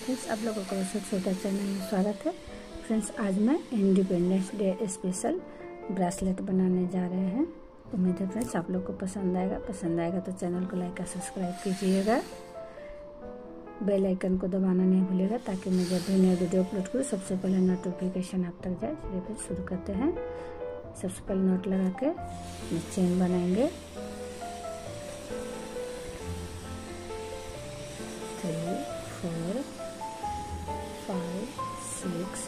Friends, आप लोगों को सबसे छोटा चैनल में स्वागत है। फ्रेंड्स, आज मैं इंडिपेंडेंस डे स्पेशल ब्रेसलेट बनाने जा रहे हैं। उम्मीद है फ्रेंड्स आप लोग को पसंद आएगा तो चैनल को लाइक और सब्सक्राइब कीजिएगा। बेल आइकन को दबाना नहीं भूलिएगा ताकि मैं जब भी नया वीडियो अपलोड करूँ सबसे पहले नोटिफिकेशन आप तक जाए। चलिए फिर शुरू करते हैं। सबसे पहले नोट लगा के चेन बनाएंगे। 3, 4, 5, 6,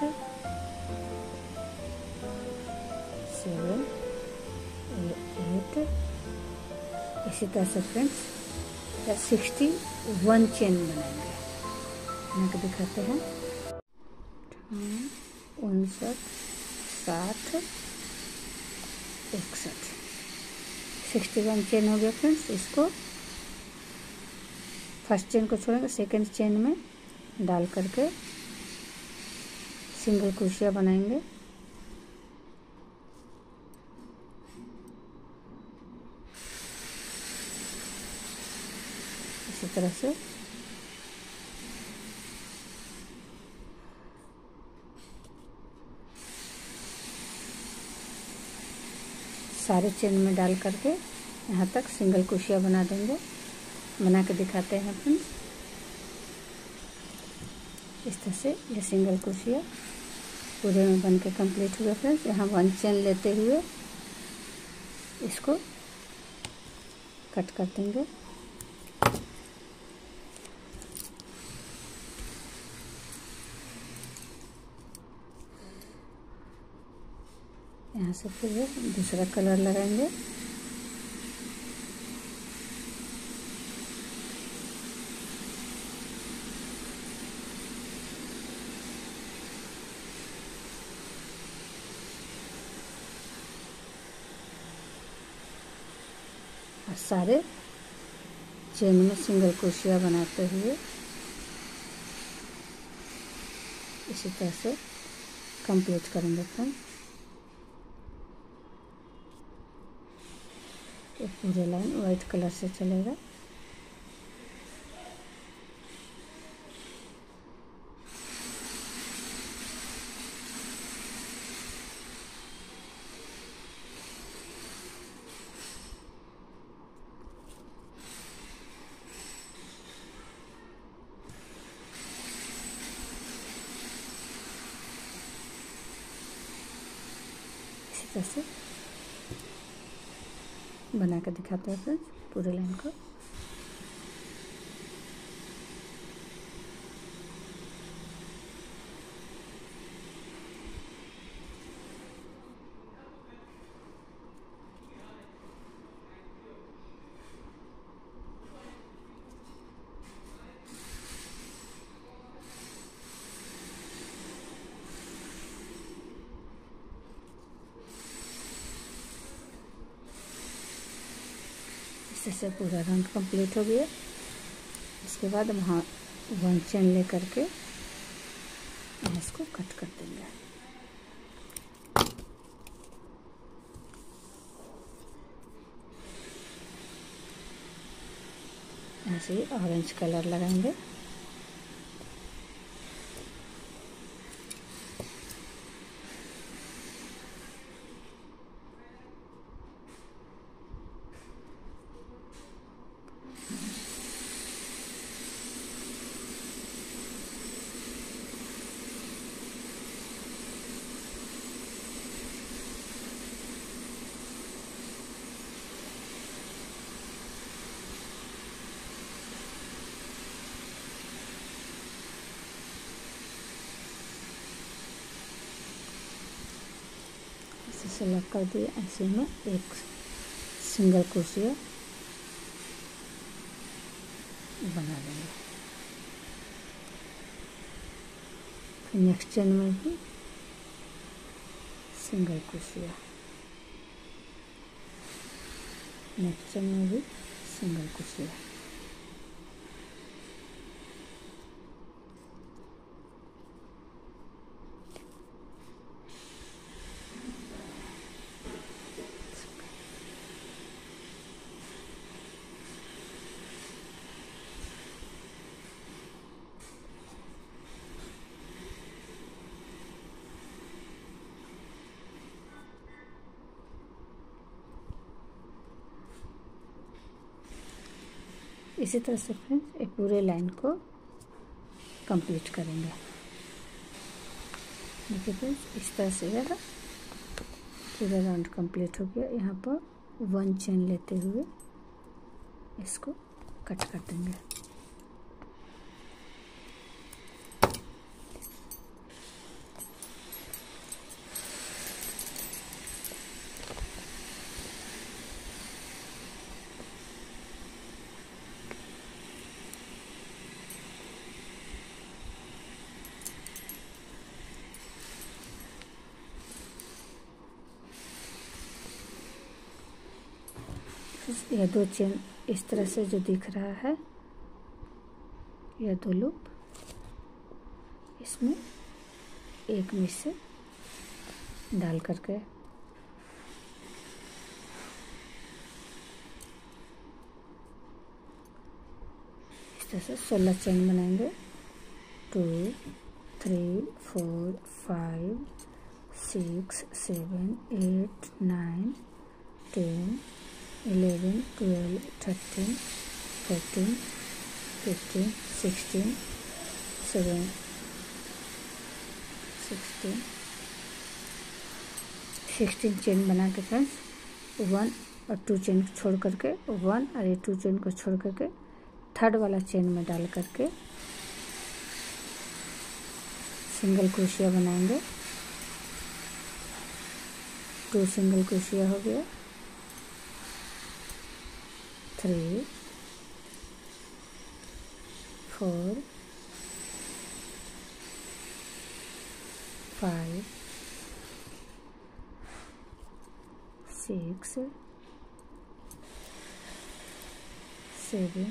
7, 8। इसी तरह से फ्रेंड्स 61 चेन बनाएंगे। बना के दिखाते हैं। 59, 60, 61, 61 चेन हो गया फ्रेंड्स। इसको फर्स्ट चेन को छोड़ेंगे, सेकंड चेन में डाल करके सिंगल क्रोशिया बनाएंगे। इसी तरह से सारे चेन में डाल करके यहाँ तक सिंगल क्रोशिया बना देंगे। बना के दिखाते हैं फ्रेंड्स। इस तरह से ये सिंगल क्रोशिया पूरे में बन के कम्प्लीट हुआ फ्रेंड्स। यहाँ 1 चेन लेते हुए इसको कट कर देंगे। यहाँ से फिर दूसरा कलर लगाएंगे। और सारे चेन में सिंगल क्रोशिया बनाते हुए इसी तरह से कंप्लीट करेंगे फ्रेंड। ये पूरे लाइन वाइट कलर से चलेगा। इसी तरह से बना कर दिखाते हैं फ्रेंड्स पूरे लाइन को। इससे पूरा राउंड कंप्लीट हो गया। इसके बाद वहाँ 1 चेन ले करके इसको कट कर देंगे। ऐसे ही ऑरेंज कलर लगाएंगे। से लग कर दिए। ऐसे में एक सिंगल क्रोशिया बना देंगे। फिर नेक्स्ट चेन में भी सिंगल क्रोशिया, नेक्स्ट चेन में भी सिंगल क्रोशिया। इसी तरह से फ्रेंड्स एक पूरे लाइन को कंप्लीट करेंगे। देखिए फ्रेंड्स इस तरह से यह पूरा राउंड कंप्लीट हो गया। यहाँ पर 1 चेन लेते हुए इसको कट कर देंगे। यह 2 चेन इस तरह से जो दिख रहा है, यह 2 लूप, इसमें एक में से डाल करके इस तरह से 16 चेन बनाएंगे। 2 3 4 5 6 7 8 9 10 11 12 13 14 15 16 7 16 चेन बना के फ्रेंड्स 1 और 2 चेन छोड़ करके 1 और ये 2 चेन को छोड़ करके थर्ड वाला चेन में डाल करके सिंगल क्रोशिया बनाएंगे। 2 सिंगल क्रोशिया हो गया। 3 4 5 6 7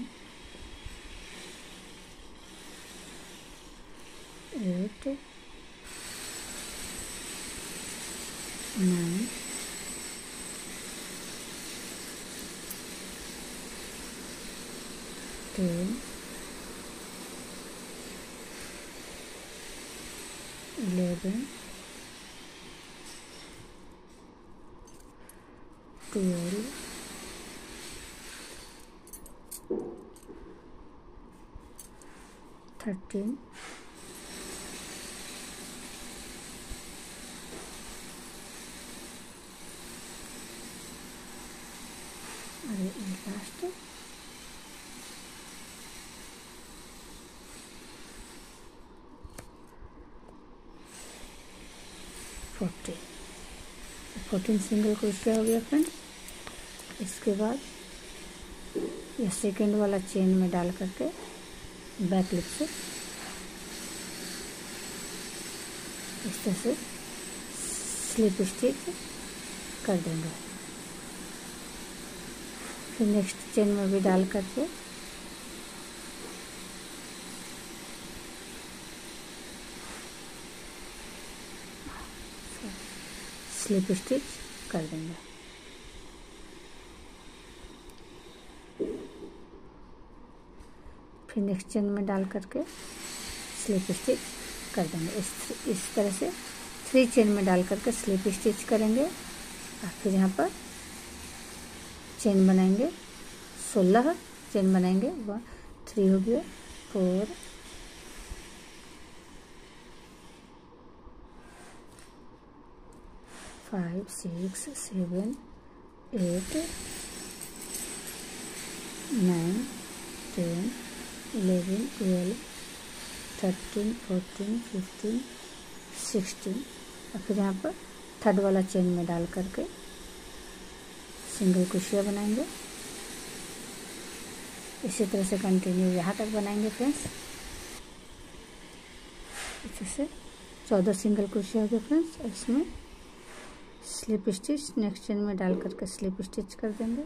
8 9 10 11 12 13 और लास्ट 14 सिंगल क्रोशिया हो गया फ्रेंड। इसके बाद यह सेकेंड वाला चेन में डाल करके बैक लूप से इस तरह से स्लिप स्टिच कर देंगे। फिर नेक्स्ट चेन में भी डाल करके स्लिप स्टिच कर देंगे। फिर नेक्स्ट चेन में डाल करके स्लिप स्टिच कर देंगे। इस तरह से 3 चेन में डाल करके स्लिप स्टिच करेंगे और फिर यहाँ पर चेन बनाएंगे। 16 चेन बनाएंगे। 1 3 हो गया, 4 5 6 7 8 9 10 11 12 13 14 15 16 और फिर यहाँ पर थर्ड वाला चेन में डाल करके सिंगल क्रोशिया बनाएंगे। इसी तरह से कंटिन्यू यहाँ तक बनाएंगे फ्रेंड्स। इसी से 14 सिंगल क्रोशिया हो गया फ्रेंड्स। इसमें स्लिप स्टिच नेक्स्ट चेन में डाल करके स्लिप स्टिच कर देंगे।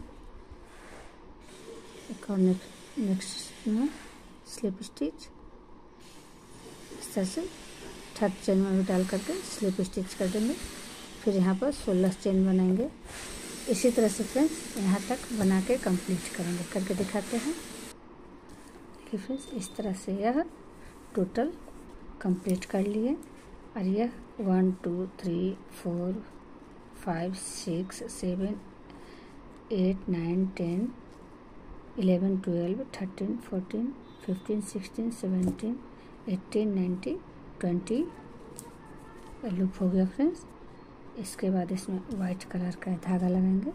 एक और नेक्स्ट में स्लिप स्टिच इस तरह से थर्ड चेन में भी डाल करके स्लिप स्टिच कर देंगे। फिर यहाँ पर 16 चेन बनाएंगे। इसी तरह से फ्रेंड्स यहाँ तक बना के कंप्लीट करेंगे। करके दिखाते हैं। देखिए फ्रेंड्स इस तरह से यह टोटल कंप्लीट कर लिए और यह 1 2 3 4 5 6 7 8 9 10 11 12 13 14 15 16 17 18 19 20 लूप हो गया फ्रेंड्स। इसके बाद इसमें वाइट कलर का धागा लगाएंगे,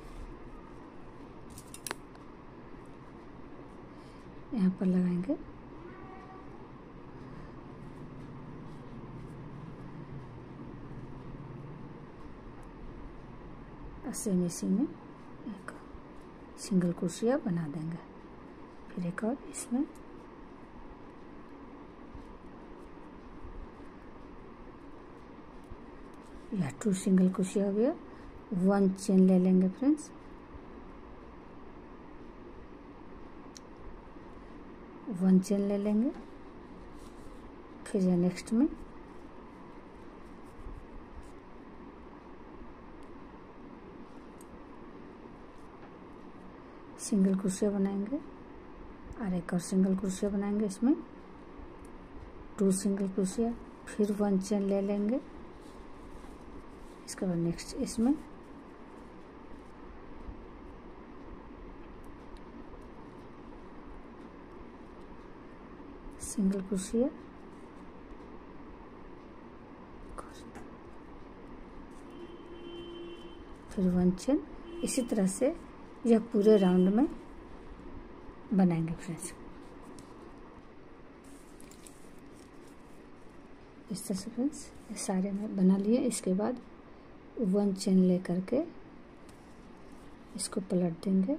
यहाँ पर लगाएंगे। सेम इसी में एक सिंगल क्रोशिया बना देंगे, फिर एक और इसमें या 2 सिंगल क्रोशिया हो गया। 1 चेन ले लेंगे फ्रेंड्स, 1 चेन ले लेंगे। फिर या नेक्स्ट में सिंगल क्रोशिया बनाएंगे और एक और सिंगल क्रोशिया बनाएंगे। इसमें 2 सिंगल क्रोशिया, फिर 1 चेन ले लेंगे। इसके बाद नेक्स्ट इसमें सिंगल क्रोशिया, फिर 1 चेन। इसी तरह से यह पूरे राउंड में बनाएंगे फ्रेंड्स। इस तरह से फ्रेंड्स ये सारे में बना लिए। इसके बाद 1 चेन ले करके इसको पलट देंगे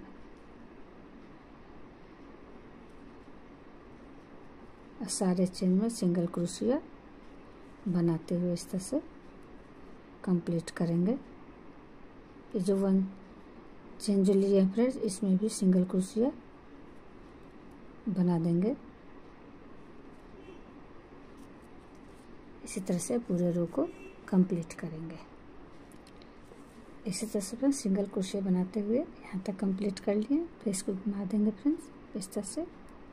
और सारे चेन में सिंगल क्रोशिया बनाते हुए इस तरह से कंप्लीट करेंगे। ये जो 1 चेन जो लिए हैं फ्रेंड्स, इसमें भी सिंगल क्रोशिया बना देंगे। इसी तरह से पूरे रो को कंप्लीट करेंगे। इसी तरह से फ्रेंड्स सिंगल क्रोशिया बनाते हुए यहाँ तक कंप्लीट कर लिए। फिर इसको घुमा देंगे फ्रेंड्स इस तरह से।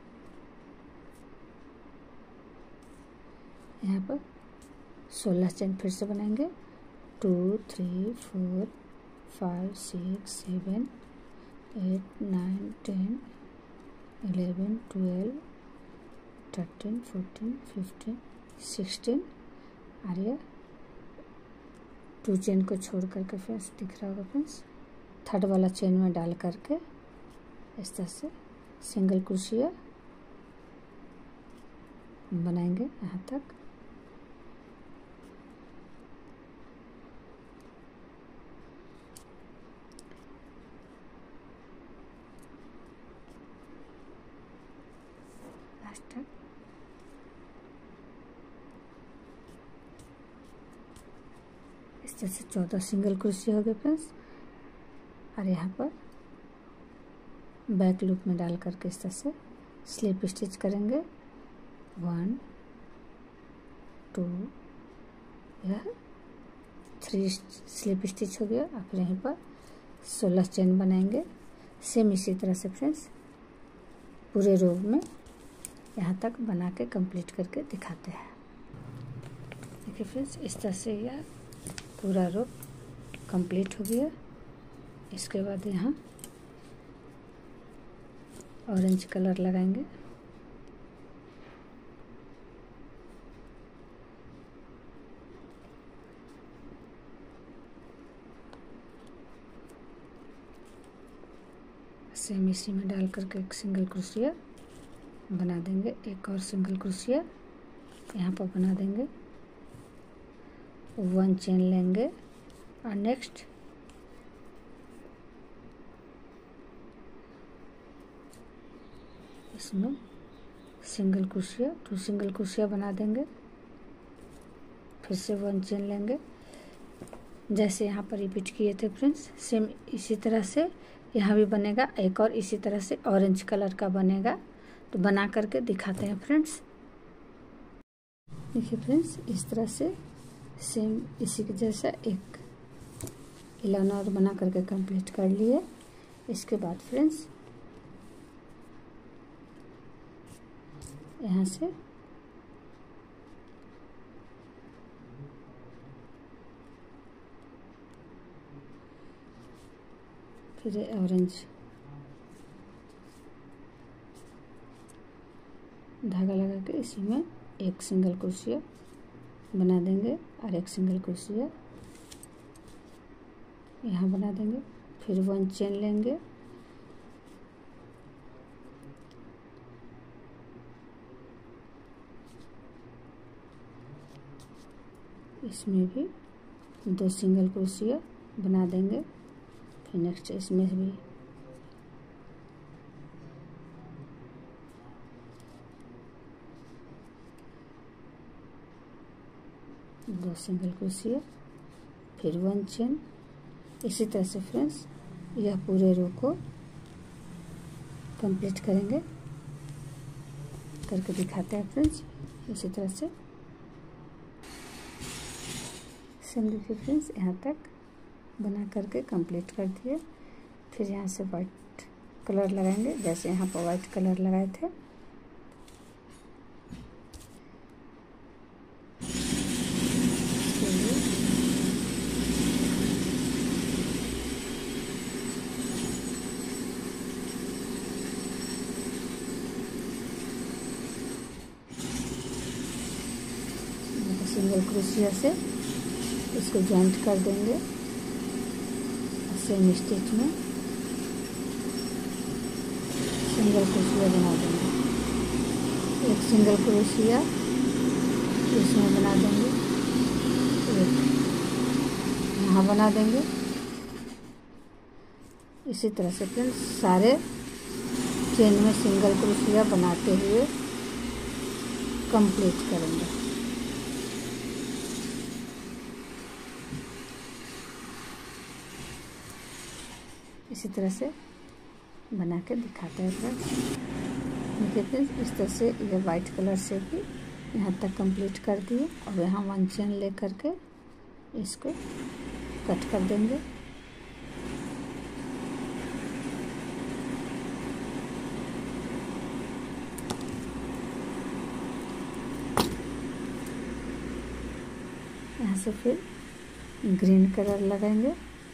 यहाँ पर 16 चेन फिर से बनाएंगे। 2 3 4 5 6 7 8 9 10 11 12 13 14 15 16 और ये 2 चेन को छोड़ करके फ्रेंड्स दिख रहा होगा फ्रेंड्स, 3rd वाला चेन में डाल करके इस तरह से सिंगल क्रोशिया बनाएंगे यहाँ तक। इस तरह से 14 सिंगल क्रोशिया हो गए फ्रेंड्स। और यहाँ पर बैक लूप में डाल करके इस तरह से स्लिप स्टिच करेंगे। 1 2 यह 3 स्लिप स्टिच हो गया। और फिर यहीं पर 16 चेन बनाएंगे। सेम इसी तरह से फ्रेंड्स पूरे रो में यहाँ तक बना के कंप्लीट करके दिखाते हैं। देखिए फ्रेंड्स इस तरह से यह पूरा रो कंप्लीट हो गया। इसके बाद यहाँ ऑरेंज कलर लगाएंगे। सेम इसी में डाल करके एक सिंगल क्रोशिया बना देंगे। एक और सिंगल क्रोशिया यहाँ पर बना देंगे। 1 चेन लेंगे और नेक्स्ट इसमें सिंगल क्रोशिया 2 सिंगल क्रोशिया बना देंगे। फिर से 1 चेन लेंगे जैसे यहाँ पर रिपीट किए थे फ्रेंड्स। सेम इसी तरह से यहाँ भी बनेगा। एक और इसी तरह से ऑरेंज कलर का बनेगा, तो बना करके दिखाते हैं फ्रेंड्स। देखिए फ्रेंड्स इस तरह से सेम इसी के जैसा एक इलान और बना करके कंप्लीट कर लिए। इसके बाद फ्रेंड्स यहाँ से फिर ऑरेंज धागा लगा के इसी में एक सिंगल क्रोशिया बना देंगे और एक सिंगल क्रोशिया यहाँ बना देंगे। फिर 1 चेन लेंगे, इसमें भी 2 सिंगल क्रोशिया बना देंगे। फिर नेक्स्ट इसमें भी दो सिंगल क्रोशिया, फिर 1 चेन। इसी तरह से फ्रेंड्स यह पूरे रो को कंप्लीट करेंगे, करके दिखाते हैं फ्रेंड्स। इसी तरह से सेम देखिए फ्रेंड्स, यहाँ तक बना करके कंप्लीट कर दिए। फिर यहाँ से वाइट कलर लगाएंगे, जैसे यहाँ पर वाइट कलर लगाए थे। सिंगल क्रोशिया से इसको जॉइंट कर देंगे। सेम स्टिच में सिंगल क्रोशिया बना देंगे। एक सिंगल क्रोशिया इसमें बना देंगे, एक यहाँ बना देंगे। इसी तरह से फ्रेंड्स सारे चेन में सिंगल क्रोशिया बनाते हुए कंप्लीट करेंगे। इसी तरह से बना के दिखाते हैं फ्रेंड्स। देखिए फ्रेंड्स, इस तरह से ये वाइट कलर से भी यहाँ तक कंप्लीट कर दिए। और यहाँ 1 चेन ले करके इसको कट कर देंगे। यहाँ से फिर ग्रीन कलर लगाएंगे।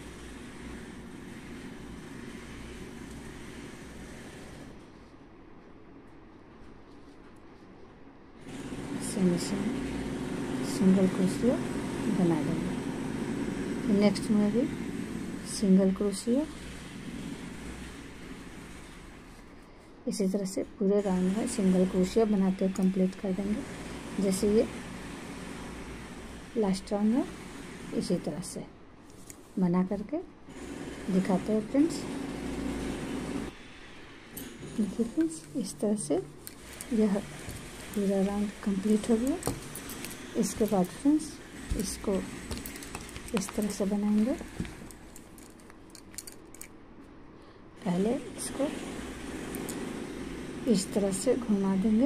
सिंगल क्रोशिया बना देंगे। नेक्स्ट में भी सिंगल क्रोशिया। इसी तरह से पूरे राउंड में सिंगल क्रोशिया बनाते हुए कंप्लीट कर देंगे। जैसे ये लास्ट राउंड है, इसी तरह से बना करके दिखाते हैं फ्रेंड्स। देखिए फ्रेंड्स, इस तरह से यह पूरा राउंड कंप्लीट हो गया। इसके बाद फ्रेंड्स इसको इस तरह से बनाएंगे। पहले इसको इस तरह से घुमा देंगे,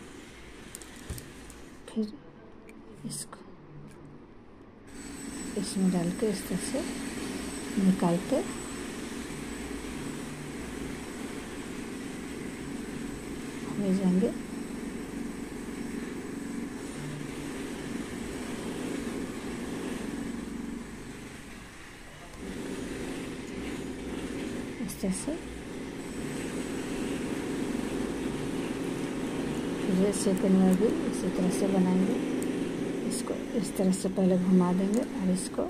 फिर इसको इसमें डाल के इस तरह से निकाल के ले जाएंगे। इस तरह से फिर सेकंड में भी इसी तरह से बनाएंगे। इसको इस तरह से पहले घुमा देंगे और इसको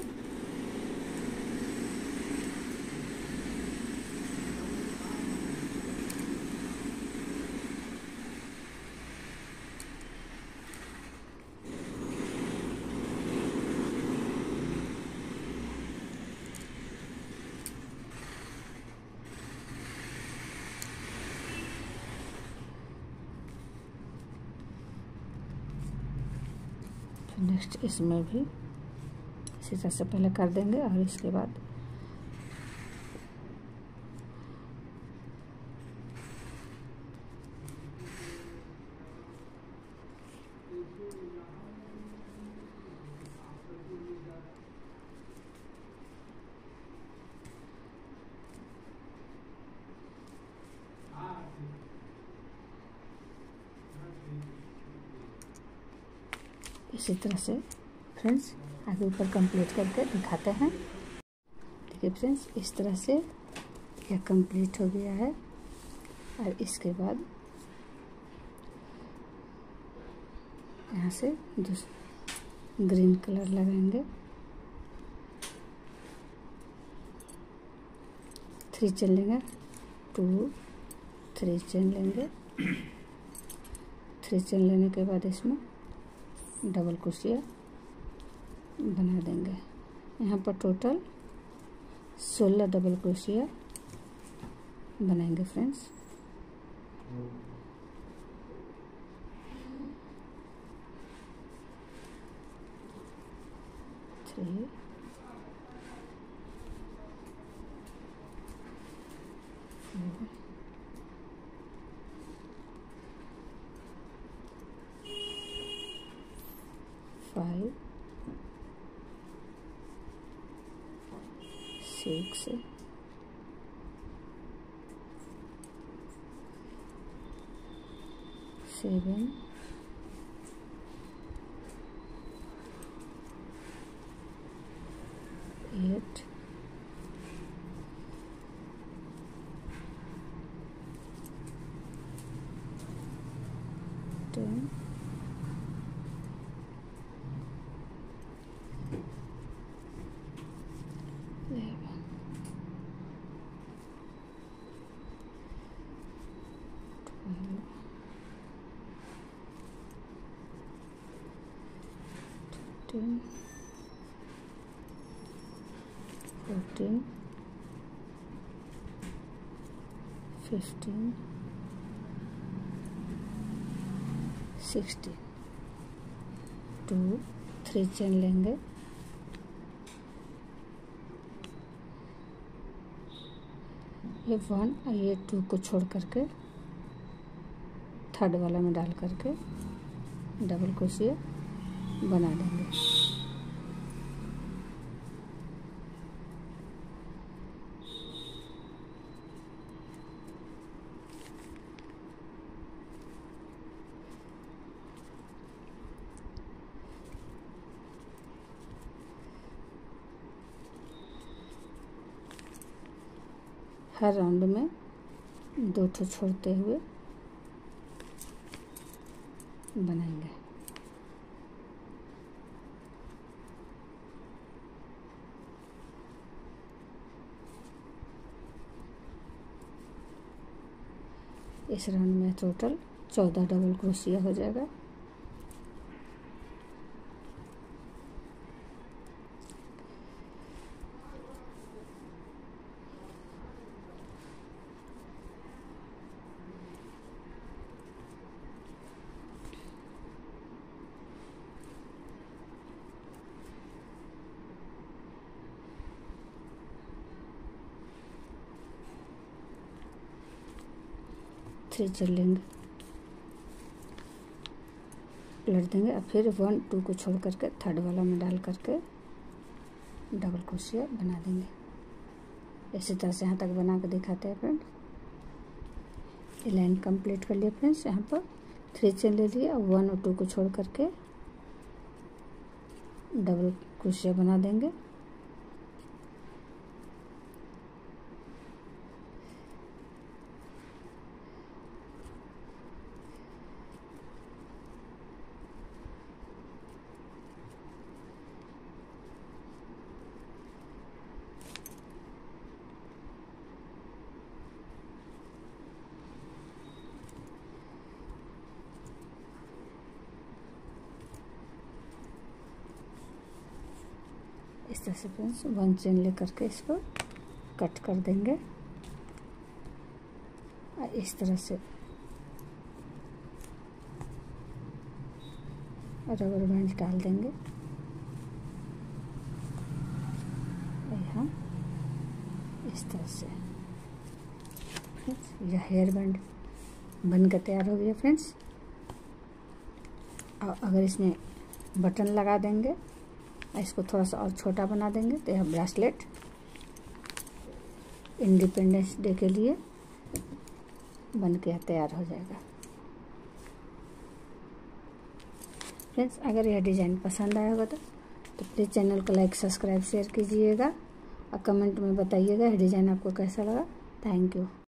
नेक्स्ट इसमें भी इसी तरह से पहले कर देंगे और इसके बाद इसी तरह से फ्रेंड्स आगे ऊपर कंप्लीट करके दिखाते हैं। देखिए फ्रेंड्स, इस तरह से यह कंप्लीट हो गया है। और इसके बाद यहाँ से जो ग्रीन कलर लगाएंगे, 3 चेन लेंगे, 2 3 चेन लेंगे। 3 चेन लेने के बाद इसमें डबल क्रोशिया बना देंगे। यहाँ पर टोटल 16 डबल क्रोशिया बनाएंगे फ्रेंड्स। थ्री, 4, 5, 6, 7, 8, 10, 11, 12, 13, 14, 15, 16, 2 3 चेन लेंगे, ये 1 और ये 2 को छोड़ करके थर्ड वाला में डाल करके डबल क्रोशिया बना देंगे। हर राउंड में 2 ठो छोड़ते हुए बनाएंगे। इस राउंड में टोटल 14 डबल क्रोशिया हो जाएगा। थ्री चल लेंगे, पलट देंगे और फिर 1 2 को छोड़ करके थर्ड वाला में डाल करके डबल क्रोशिया बना देंगे। इसी तरह से यहाँ तक बना के दिखाते हैं फ्रेंड्स। ये लाइन कंप्लीट कर लिए फ्रेंड्स। यहाँ पर 3 चेन ले लिए और 1 और 2 को छोड़ करके डबल क्रोशिया बना देंगे। इस तरह से फ्रेंड्स 1 चेन लेकर के इसको कट कर देंगे और इस तरह से रबर बैंड डाल देंगे। यहाँ इस तरह से फ्रेंड्स यह हेयर बैंड बनकर तैयार हो गया फ्रेंड्स। और अगर इसमें बटन लगा देंगे, इसको थोड़ा सा और छोटा बना देंगे तो यह ब्रेसलेट इंडिपेंडेंस डे के लिए बन के तैयार हो जाएगा। फ्रेंड्स अगर यह डिज़ाइन पसंद आया होगा तो प्लीज़ चैनल को लाइक सब्सक्राइब शेयर कीजिएगा और कमेंट में बताइएगा यह डिज़ाइन आपको कैसा लगा। Thank you.